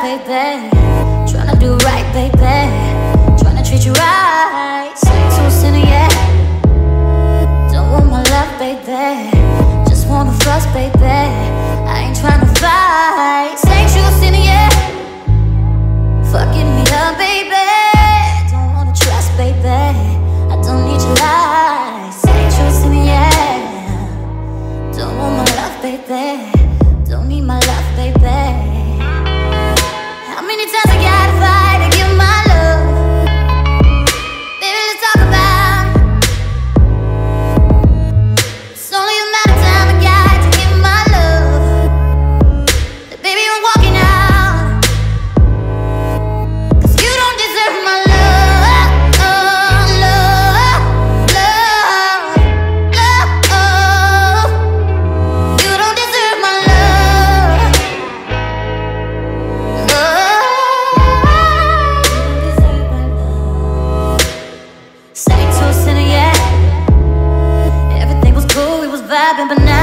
baby. Tryna do right, baby. Tryna treat you right. Say to a sinner, yeah. Don't want my love, baby. Just wanna fuss, baby. I ain't tryna fight. Say to a sinner, yeah. Fucking me up, baby. Don't wanna trust, baby. I don't need your lies. Say to a sinner, yeah. Don't want my love, baby. Don't need my love, baby. How many times I gotta fight to give my love? Baby, let's talk about it. It's only a matter of time I got to give my love. Baby, I'm walking out, 'cause you don't deserve my love, love, love, love. You don't deserve my love, love. Say to a sinner, yeah. Everything was cool, we was vibing, but now